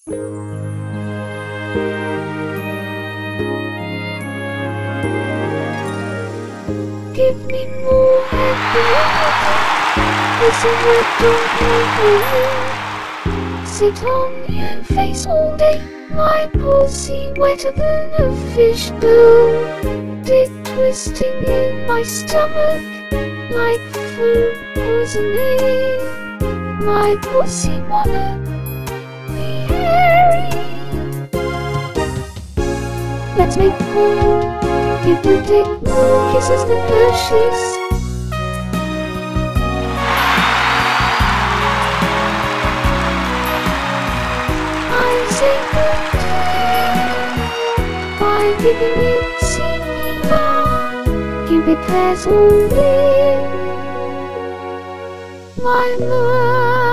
Give me more happy. Listen, I don't know. Sit on your face all day. My pussy wetter than a fishbowl. Dick twisting in my stomach like food poisoning. My pussy wanna be hairy. Let's make porn. Give the dick more kisses than Hershey's. I say good by giving it senior. Give it as all in my love.